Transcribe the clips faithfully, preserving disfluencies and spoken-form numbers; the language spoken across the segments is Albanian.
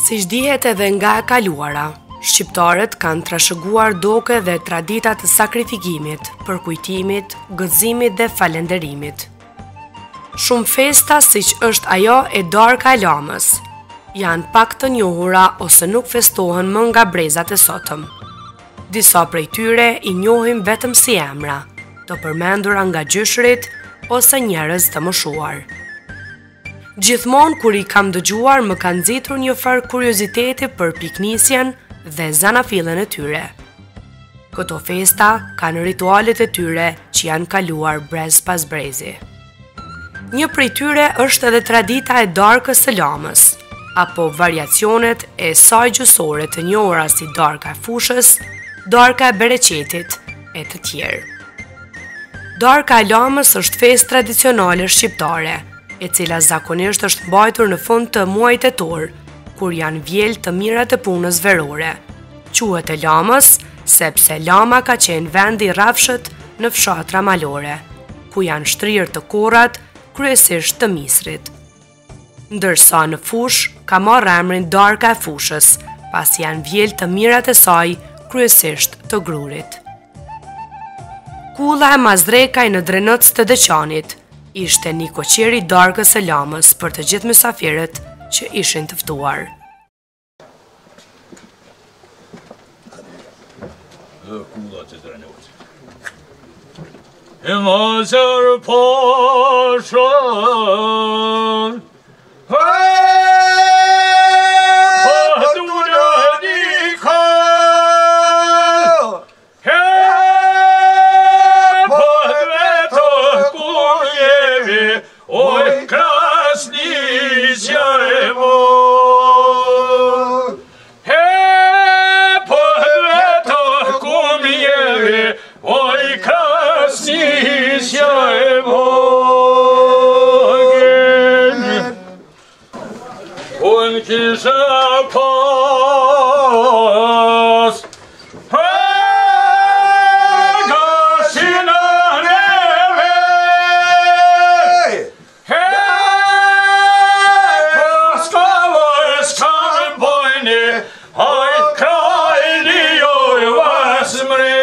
Siç dihet edhe nga e kaluara, shqiptarët kanë trashëguar doke dhe tradita të sakrifikimit, përkujtimit, gëzimit dhe falenderimit. Shumë festa siç është ajo e Darka e Lamës, janë pak të njohura ose nuk festohen më nga brezat e sotëm. Disa prej tyre i njohim vetëm si emra, të përmendura nga gjyshrit ose njerëz të moshuar. Gjithmonë kur i kam dëgjuar më kanë nxitur një farë kurioziteti për piknisjen dhe zanafillën e tyre. Këto festa kanë ritualet e tyre që janë kaluar brez pas brezi. Një prej tyre është edhe tradita e Darkës së Lamës, apo variacionet e saj gjysore të njohura si Darka e Fushës, Darka e Bereqetit e të tjerë. Darka e Lamës është festë tradicionale shqiptare, e cila zakonisht është mbajtur në fund të muajit tetor, kur janë vjel të mirat e punës verore. Quhet e Lamës sepse Lama ka qenë vendi i rrafshët në fshatra malore, ku janë shtrirë të korrat, kryesisht të misrit. Ndërsa në Fush ka marrë emrin Darka e Fushës, pasi janë vjel të mirat e saj, kryesisht të grurit. Kulla e Mazrekaj në Drenëc të Deçanit ishte një koqeri Darkës së Lamës për të gjithë mysafirët që ishin të ftuar. E mazër pashën, kisha pas gashina neve paskava s'kam bojni haj krajni joj vasmre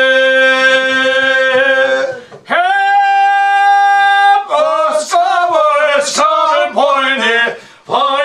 paskava s'kam bojni haj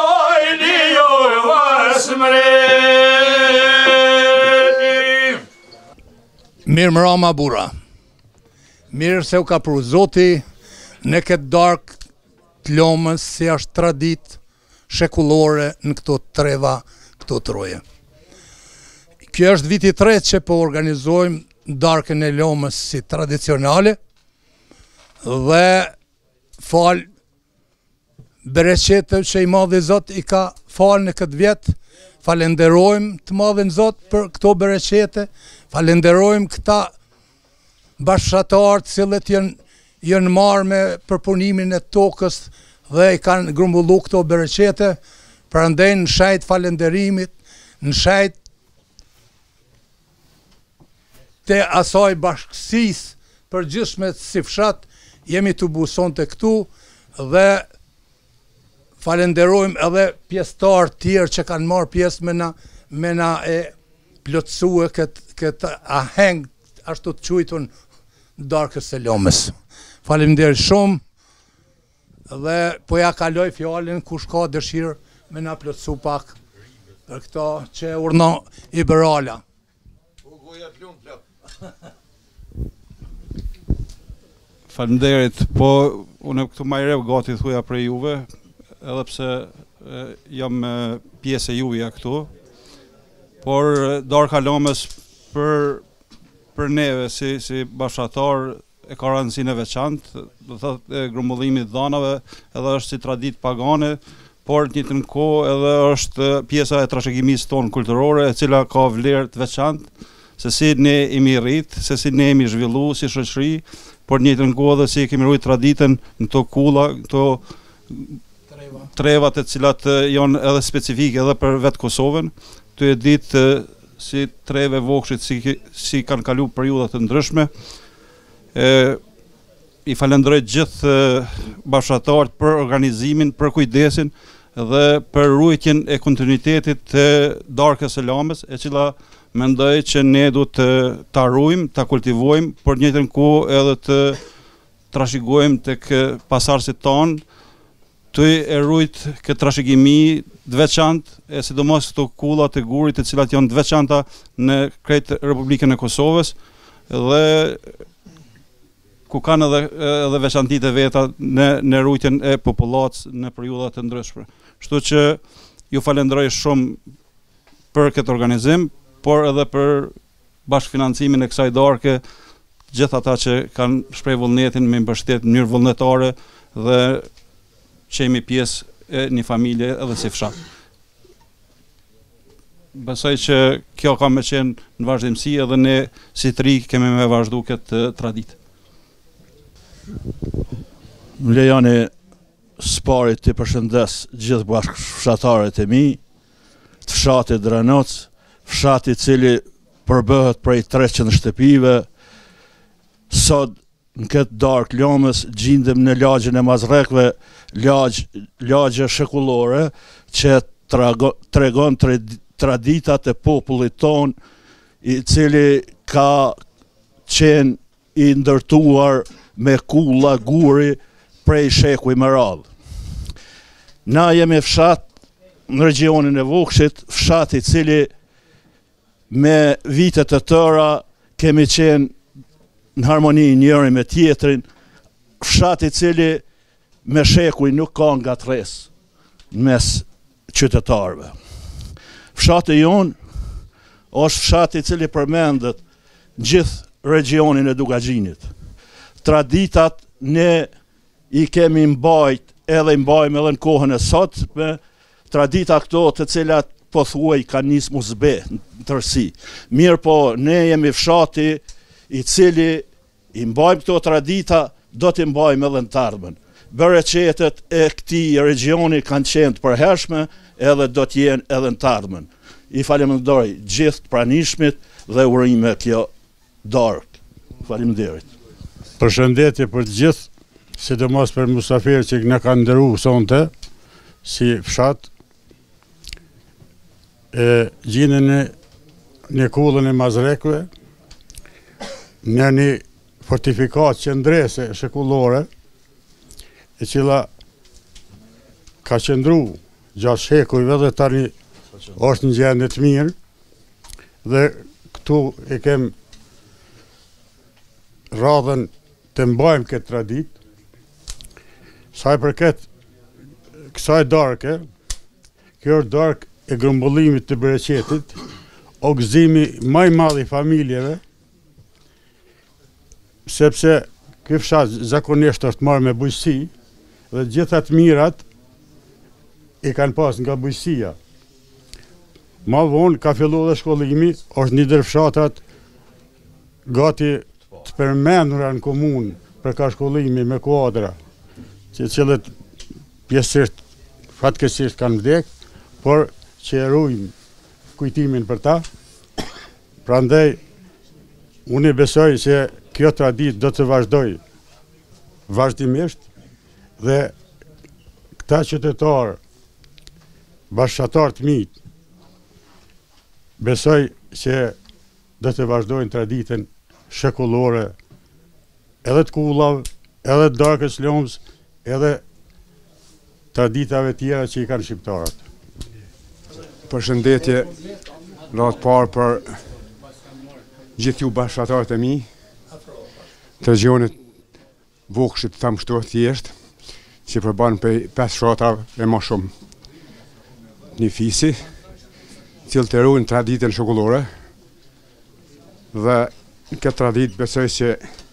Mirë mrama bura, mirë se u ka pru Zoti në këtë darkë të Lomës si është tradit shekullore në këto treva, këto troje. Kjo është viti tretë që po organizojmë darkën e Lomës si tradicionale dhe falë bereqetëve që i madhi Zot i ka falë në këtë vjetë. Falenderojmë të madhin Zot për këto bereqete, falenderojmë këta bashkëtarë të cilët janë janë marrë me përpunimin e tokës dhe i kanë grumbullu këto bereqete, prandaj në shajt falenderimit, në shajt të asaj bashkësisë përgjithshme si fshat, jemi të buson të këtu dhe falenderojmë edhe pjesëtarë tjerë që kanë marrë pjesë me na, me na e plotësue këtë kët aheng, ashtu të quajtur Darkës së Lomës. Faleminderit shumë dhe po ja kaloj fjalën kush ka dëshirë me na plotësu pak për këto që urna Iberala. Faleminderit, po unë këtu më rev gati thuja për juve, edhe pse e, jam pjesë e juja këtu, por Darka e Lamës për, për neve si, si bashkëtar e ka rëndësinë e veçantë, do thotë grumbullimi i dhanave, edhe është si traditë pagane, por në të njëjtën kohë edhe është pjesa e trashëgimisë tonë kulturore, e cila ka vlerë të veçantë, se si ne imi rrit, se si ne imi zhvillu si shoqëri, por në të njëjtën kohë edhe si kemi ruajtur traditën në këto kulla, këto trevat e cilat janë edhe specifike edhe për vetë Kosovën, të e ditë si treve vokshit si, si kanë kalu periudat të ndryshme. E, I falenderoj gjithë bashkëtarët për organizimin, për kujdesin dhe për ruajtjen e kontinuitetit të darkës së Lamës, e cila mendoj që ne duhet të ta ruajmë, ta kultivojmë, por në njëjtën kohë edhe të trashëgojmë tek pasardhësit tonë, të e rujt këtë trashëgimi të veçantë, e sidomos këto kulla të gurit, të cilat janë të veçanta në krejt Republikën e Kosovës, dhe ku kanë edhe, edhe veçantitë e veta në, në rujtjen e popullatës në periudha të ndryshme. Kështu që ju falenderoj shumë për këtë organizim, por edhe për bashkëfinancimin e kësaj darke, gjithë ata që kanë shpreh vullnetin me mbështet në mënyrë vullnetare dhe që jemi pjesë e një familje edhe si fshat. Besoj që kjo ka me qenë në vazhdimsi edhe ne si të ri kemi me vazhdu këtë traditë. Më lejoni sparit të përshëndes gjithë bashkëfshatarët e mi, të fshatit Dranoc, fshati cili përbëhet prej treqind shtëpive. Sot në këtë darkë Lamës gjindem në lagjën e mazrekve, lagje, lagje shekullore që tregon traditat e popullit ton, i cili ka qenë i ndërtuar me kulla guri prej shekuj më radhë. Na jemi fshat në regionin e Vokshit, fshat i cili me vitet të tëra kemi qenë në harmoni njëri me tjetrin, fshat i cili me shekuj nuk ka nga tres në mes qytetarëve. Fshati jonë është fshat i cili përmendet në gjithë regionin e Dugaxhinit. Traditat ne i kemi mbajt edhe mbajmë edhe në kohën e sotme, tradita këto të cilat po thuaj ka nis muzbe në tërsi. Mirë po, ne jemi fshati i cili i mbajmë këto tradita, do t'i mbajmë edhe në të ardhmen. Bereqetet e këtij regioni kanë qenë të përhershme edhe do t'jenë edhe në të ardhmen. I falenderoj gjithë pranishmit dhe urime kjo darkë. Faleminderit. Përshëndetje për të gjithë, sidomos për musafirë që në kanë ndëru sonte, si fshat, e gjinën në një kullën e mazrekve, në një fortifikat qëndrese shekullore, e cila ka qëndru gjatë shekujve dhe tani është në gjendje të mirë, dhe këtu e kem radhen të mbajmë këtë tradit. Sa i përket kësaj darke, kjo është dark e grumbullimit të bereqetit, o gëzimi maj madh i familjeve, sepse ky fshat zakonisht është marrë me bujqësi dhe gjitha të mirat i kanë pas nga bujqësia. Ma vonë ka fillu dhe shkollimi, është një ndër fshatat gati të përmendura në komunë për ka shkollimi me kuadra, që cilët pjesërisht fatkeqësisht kanë vdek, por që e ruajmë kujtimin për ta. Prandaj unë besoj se kjo traditë do të vazhdoj vazhdimisht dhe këta qytetarë, bashkëtar të mi, besoj se do të vazhdojnë traditën shekullore edhe të kullave, edhe të darkës Lamës, edhe traditave tjera që i kanë shqiptarët. Përshëndetje, ratë parë për gjithë ju bashkëtarët e mi, të regionit Vokshit, thamë shto thjesht, që përbanë për pesë fshatave e më shumë. Një fisi, cilë të ruajnë traditën shekullore, dhe këtë tradit besoj që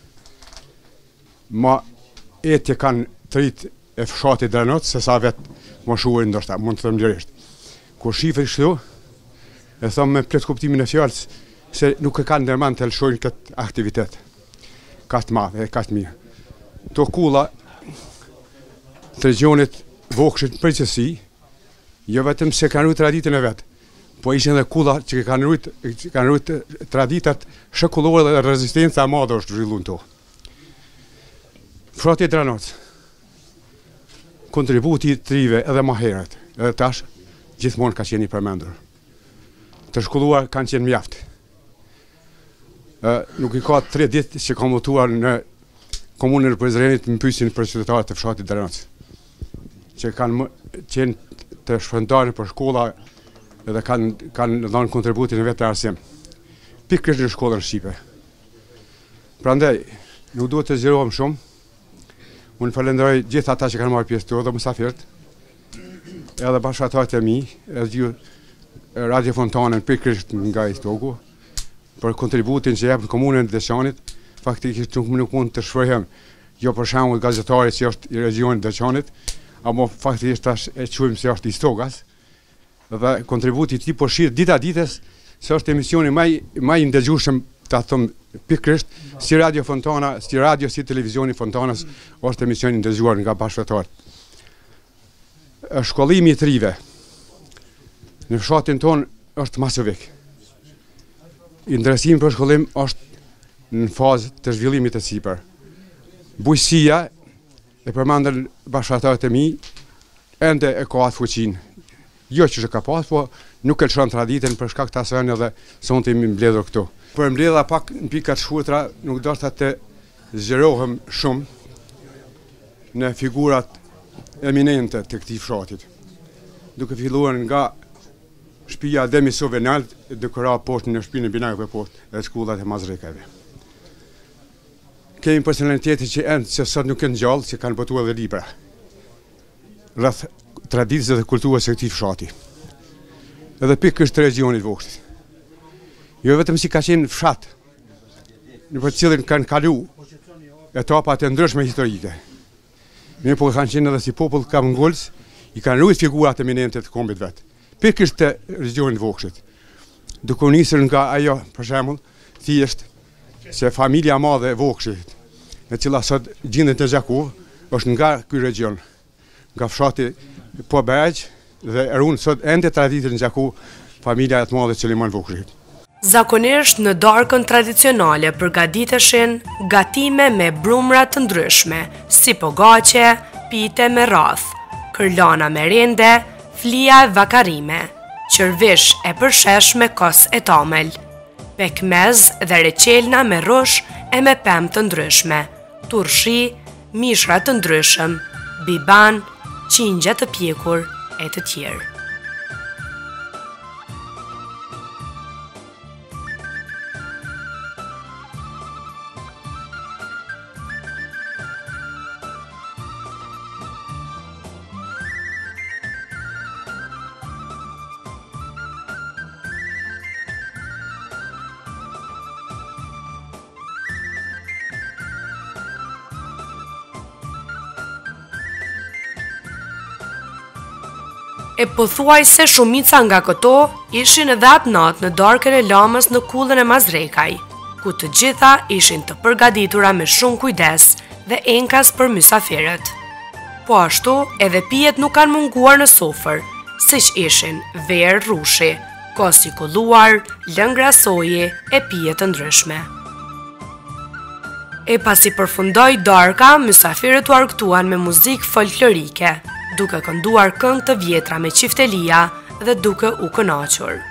ma etje kanë të rritë e fshatit Dranoc, se sa vetë më shuaj ndoshta, mund të thëmë lirisht. Kur shifë kështu, e thëmë me plot kuptimin e fjalës, se nuk e kanë ndërmend të lëshojnë këtë aktivitet. Ka të madhe, ka të mirë. To kulla të regionit Vokshit në përgjithësi, jo vetëm se kanë ruajtur traditën e vetë, po ishin edhe kulla që kanë ruajtur kanë ruajtur traditat shekullore dhe rezistenca e madhe është zhvilluar to. Fshati Dranoc, kontributi i trive edhe më herët, edhe tash gjithmonë ka qenë i përmendur. Të shkolluar kanë qenë mjaft. Nuk i ka tre ditë që kam votuar në komunën e Prizrenit më pyesin për qytetarët e fshatit Dranoc, që kanë qenë të shpërndarë për shkolla edhe kanë kanë dhënë kontributin e vetë të arsim. Pikërisht në shkollën shqipe. Prandaj, nuk duhet të zgjerohem shumë. Unë falenderoj gjithë ata që kanë marrë pjesë këtu dhe mysafirët, edhe bashkëtarët e mi, edhe gjithë Radio Fontanën pikërisht nga Istoku, për kontributin që jep në komunën e Deçanit. Faktikisht nuk, nuk mund të shfryhem, jo për shembull gazetari që është i regionit Deçanit, apo faktikisht tash e quajmë se është i Stokas. Dhe kontributi i tij po shit dita ditës, se është emisioni më më i ndëgjueshëm, ta them pikërisht, si Radio Fontana, si radio, si televizioni Fontanës, është emisioni i ndëgjuar nga bashkëtarët. Shkollimi i trive në fshatin ton është masovik. Interesimi për shkollim është në fazë të zhvillimit të sipër. Bujqësia, e përmendën bashkëtarët e mi, ende e ka atë fuqinë. Jo që që ka pas, po nuk e lëshon traditën për shkak të asaj edhe sonte jemi mbledhur këtu. Për mbledha pak në pika të shkurtra, nuk doshta të zgjerohem shumë në figurat eminente të këtij fshatit. Duke filluar nga shtëpia Demi Sovenalt, duke ra poshtë në shtëpinë e binakëve poshtë dhe shkollat e Mazrekave. Kemi personalitete që ende që sot nuk janë gjallë, që kanë botuar dhe libra rreth traditës dhe kulturës së këtij fshati. Edhe pikërisht të regionit Vogshit. Jo vetëm si ka qenë fshat, në për cilin kanë kalu etapa të ndryshme historike. Mirë po kanë qenë edhe si popull kamëngulës, i kanë ruajtur figurat eminente të kombit vet. Pikërisht të regionit Vogshit. Duke u nisur nga ajo, për shembull, thjesht se familja e madhe e Vogshit, e cila sot gjendet në Gjakov, është nga ky region, nga fshati Po Berg dhe erun sot ende traditën në Gjakov, familja e të madhe Çeliman Vogshit. Zakonisht në darkën tradicionale përgatiteshin gatime me brumra të ndryshme, si pogaçe, pite me rrath, kërlana me rende, flija e vakarime, qërvish e përshesh me kos e tamel, pekmez dhe reqelna me rush e me pemë të ndryshme, turshi, mishra të ndryshëm, biban, qingja të pjekur e të tjerë. E pothuaj se shumica nga këto ishin edhe atë natë në darkën e lamës në kullën e Mazrekaj, ku të gjitha ishin të përgatitura me shumë kujdes dhe enkas për mysafirët. Po ashtu, edhe pijet nuk kanë munguar në sofër, siç ishin verë rrushi, kos i kolluar, lëngra soje e pije të ndryshme. E pasi përfundoi darka, mysafirët u argëtuan me muzikë folklorike, duke kënduar këngë të vjetra me qiftelia dhe duke u kënaqur.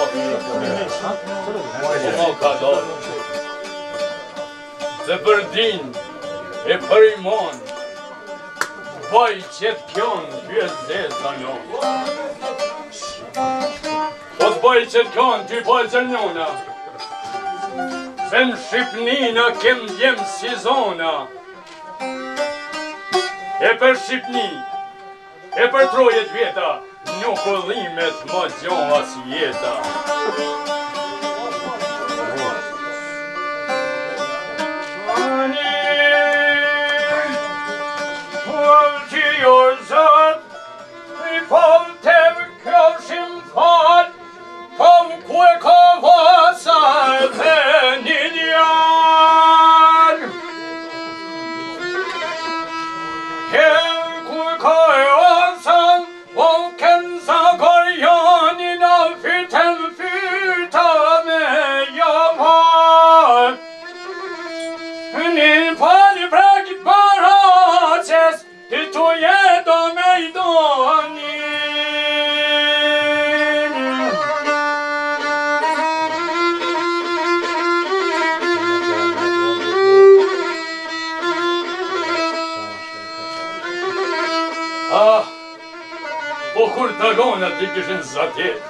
O ka dalë. Dhe për din e për imon, vaj qëtë kjon, ty e zeta njon. Po të vaj qëtë kjon, ty vaj zërnjona. Se në Shqipnina kem djem si zona. E për Shqipni, e për trojet vjeta, nuk u dhimet ma gjon as jeta. Kur dragonat t'i kishin zatet,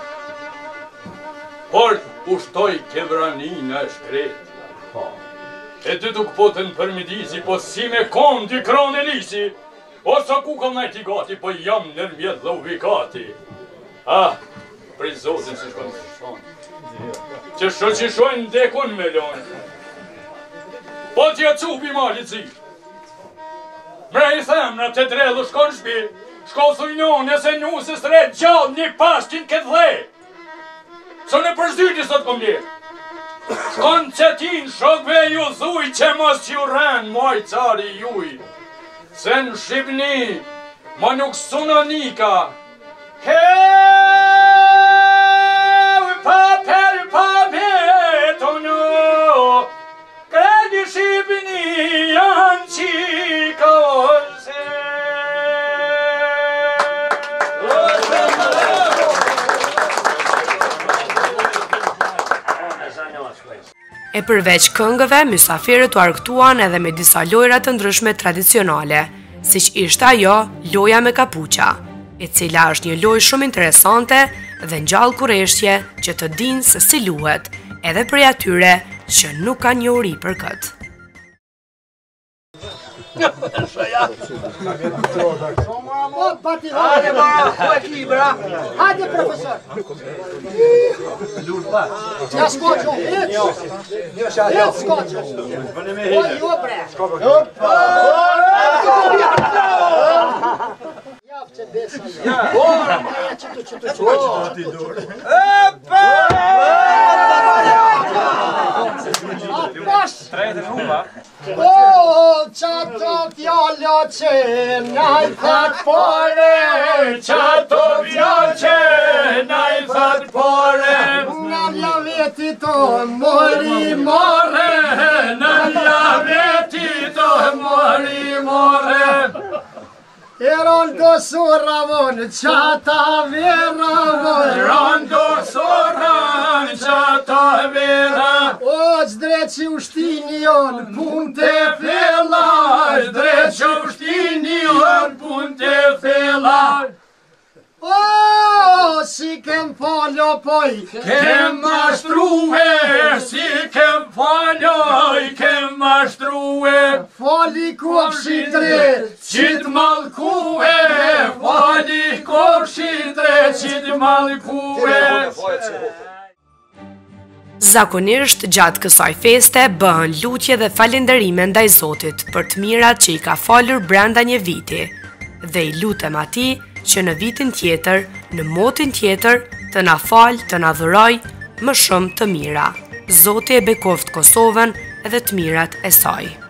por ushtoj kevranina e shkret. E ty tuk potën për midisi, po si me kom t'i kron e lisi, o sa ku kom najti gati, po jam nërmjet dhe uvikati. Ah, prej zotin si shkon të shon, që shëqishojnë dekun me lon. Po t'ja cupi malit zi, mre i themra të drellu shkon shpi, shko thujnon e se njusës re gjallë një pashtin këtë dhe. Së në përzyti sot kom lirë. Shkon qëtin shokve ju thuj që mos ju rren moj cari juj. Se në Shqipni ma nuk sunonika. Heu pa per pa betono, kredi Shqipni janë qika ose. E përveç këngëve, mysafirët u argëtuan edhe me disa lojra të ndryshme tradicionale, siç ishte ajo loja me kapuqa, e cila është një lojë shumë interesante dhe ngjall kurreshtje që të dinë se si luhet, edhe prej atyre që nuk kanë njohuri për këtë. Hajde bara, ku e kibra? Hajde profesor. Ja skoqo, hec. Hec skoqo. O jo bre. Javë që besa jo. Ja qëtu qëtu qëtu. Epa! Trejtë shumë, O, qato fjallë që naj thët pare, qato fjallë që naj thët pare, në laveti të mori more, në laveti të mori more. E rondo surravon, qata verravon, rondo surravon, qata vera. O, zdreqi ushtini jon, pun të fella, zdreqi ushtini jon, pun të fella. O, si kem fallo poj, kem mashtruhe, si kem fallo, kem mashtruhe. Fali kofshi tre, qit malkuhe, fali kofshi tre, qit malkuhe. Zakonisht, gjatë kësaj feste, bëhen lutje dhe falenderime ndaj Zotit për të mirat që i ka falur brenda një viti, dhe i lutem atij që në vitin tjetër, në motin tjetër, të na fal, të na dhuroj më shumë të mira. Zoti e bekoft Kosovën edhe të mirat e saj.